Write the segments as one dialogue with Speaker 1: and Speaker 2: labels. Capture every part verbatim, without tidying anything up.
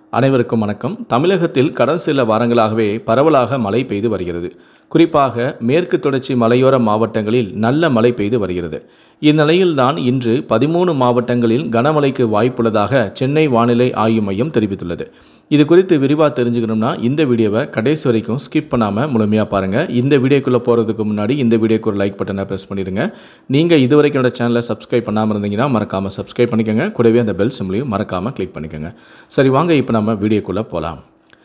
Speaker 1: அனைவருக்கும் வணக்கம். தமிழகத்தில் கடந்த சில வாரங்களாகவே பரவலாக மழை பெய்து வருகிறது. குறிப்பாக மேற்கு தொடர்ச்சி மலையோர மாவட்டங்களில் நல்ல மழை பெய்து வருகிறது. இந்நிலையில்தான் இன்று பதிமூன்று மாவட்டங்களில் கனமழைக்கு வாய்ப்புள்ளதாக சென்னை வானிலை ஆய்வு மையம் தெரிவித்துள்ளது. இது குறித்து விரிவாக தெரிஞ்சுக்கணும்னா இந்த வீடியோவை கடைசி வரைக்கும் ஸ்கிப் பண்ணாமல் முழுமையாக பாருங்கள். இந்த வீடியோக்குள்ளே போகிறதுக்கு முன்னாடி இந்த வீடியோக்கு ஒரு லைக் பட்டனை ப்ரெஸ் பண்ணிடுங்க. நீங்கள் இது வரைக்கும் என்னோட சேனலை சப்ஸ்கிரைப் பண்ணாமல் இருந்தீங்கன்னா மறக்காமல் சப்ஸ்கிரைப் பண்ணிக்கோங்க. கூடவே அந்த பெல் சிம்லையும் மறக்காமல் கிளிக் பண்ணிக்கோங்க. சரி, வாங்க இப்போ நம்ம வீடியோக்குள்ளே போகலாம்.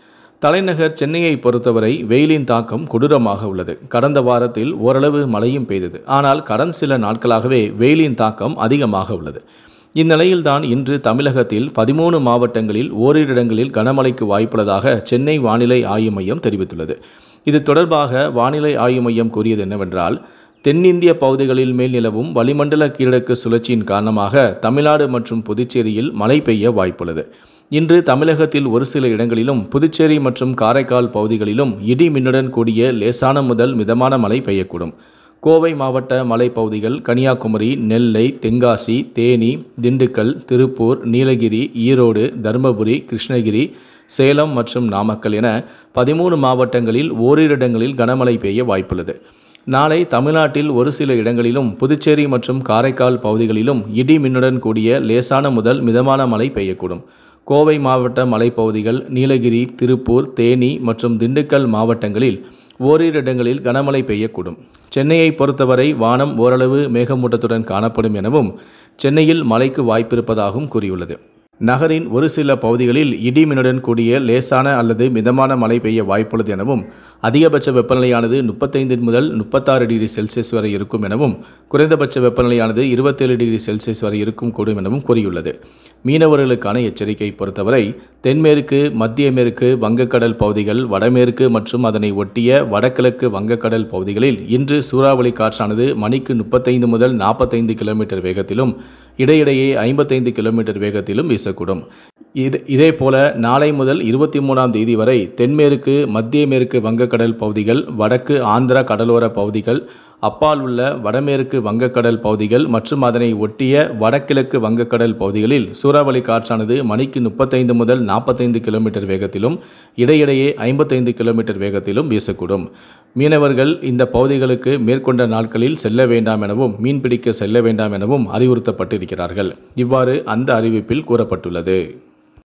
Speaker 1: தலைநகர் சென்னையை பொறுத்தவரை வெயிலின் தாக்கம் கொடூரமாக உள்ளது. கடந்த வாரத்தில் ஓரளவு மழையும் பெய்தது. ஆனால் கடந்த சில நாட்களாகவே வெயிலின் தாக்கம் அதிகமாக உள்ளது. இந்நிலையில்தான் இன்று தமிழகத்தில் பதிமூன்று மாவட்டங்களில் ஓரிரு இடங்களில் கனமழைக்கு வாய்ப்புள்ளதாக சென்னை வானிலை ஆய்வு மையம் தெரிவித்துள்ளது. இது தொடர்பாக வானிலை ஆய்வு மையம் கூறியது என்னவென்றால், தென்னிந்திய பகுதிகளில் மேல் நிலவும் வளிமண்டல கீழடுக்கு சுழற்சியின் காரணமாக தமிழ்நாடு மற்றும் புதுச்சேரியில் மழை பெய்ய வாய்ப்புள்ளது. இன்று தமிழகத்தில் ஒரு சில இடங்களிலும் புதுச்சேரி மற்றும் காரைக்கால் பகுதிகளிலும் இடி மின்னுடன் கூடிய லேசான முதல் மிதமான மழை பெய்யக்கூடும். கோவை மாவட்ட மலைப்பகுதிகள், கன்னியாகுமரி, நெல்லை, தென்காசி, தேனி, திண்டுக்கல், திருப்பூர், நீலகிரி, ஈரோடு, தருமபுரி, கிருஷ்ணகிரி, சேலம் மற்றும் நாமக்கல் என பதிமூன்று மாவட்டங்களில் ஓரிரு இடங்களில் கனமழை பெய்ய வாய்ப்புள்ளது. நாளை தமிழ்நாட்டில் ஒரு சில இடங்களிலும் புதுச்சேரி மற்றும் காரைக்கால் பகுதிகளிலும் இடி மின்னுடன் கூடிய லேசான முதல் மிதமான மழை பெய்யக்கூடும். கோவை மாவட்ட மலைப்பகுதிகள், நீலகிரி, திருப்பூர், தேனி மற்றும் திண்டுக்கல் மாவட்டங்களில் ஓரிரு இடங்களில் கனமழை பெய்யக்கூடும். சென்னையை பொறுத்தவரை வானம் ஓரளவு மேகமூட்டத்துடன் காணப்படும் எனவும் சென்னையில் மழைக்கு வாய்ப்பிருப்பதாகவும் கூறியுள்ளது. நகரின் ஒரு சில பகுதிகளில் இடி மின்னுடன் கூடிய லேசான அல்லது மிதமான மழை பெய்ய வாய்ப்புள்ளது எனவும் அதிகபட்ச வெப்பநிலையானது முப்பத்தைந்து முதல் முப்பத்தாறு டிகிரி செல்சியஸ் வரை இருக்கும் எனவும் குறைந்தபட்ச வெப்பநிலையானது இருபத்தேழு டிகிரி செல்சியஸ் வரை இருக்கும் கூடும் எனவும் கூறியுள்ளது. மீனவர்களுக்கான எச்சரிக்கை பொறுத்தவரை தென்மேற்கு, மத்திய மேற்கு வங்கக்கடல் பகுதிகள், வடமேற்கு மற்றும் அதனை ஒட்டிய வடகிழக்கு வங்கக்கடல் பகுதிகளில் இன்று சூறாவளி காற்றானது மணிக்கு முப்பத்தைந்து முதல் நாற்பத்தைந்து கிலோமீட்டர் வேகத்திலும் இடையிடையே ஐம்பத்தைந்து கிலோமீட்டர் வேகத்திலும் வீசக்கூடும். இது இதே போல நாளை முதல் இருபத்தி மூணாம் தேதி வரை தென்மேற்கு, மத்திய மேற்கு வங்கக்கடல் பகுதிகள், வடக்கு ஆந்திரா கடலோர பகுதிகள், அப்பால் உள்ள வடமேற்கு வங்கக்கடல் பகுதிகள் மற்றும் அதனை ஒட்டிய வடகிழக்கு வங்கக்கடல் பகுதிகளில் சூறாவளி காற்றானது மணிக்கு முப்பத்தைந்து முதல் நாற்பத்தைந்து கிலோமீட்டர் வேகத்திலும் இடையிடையே ஐம்பத்தைந்து கிலோமீட்டர் வேகத்திலும் வீசக்கூடும். மீனவர்கள் இந்த பகுதிகளுக்கு மேற்கொண்ட நாட்களில் செல்ல வேண்டாம் எனவும் மீன்பிடிக்க செல்ல வேண்டாம் எனவும் அறிவுறுத்தப்பட்டிருக்கிறார்கள். இவ்வாறு அந்த அறிவிப்பில் கூறப்பட்டுள்ளது.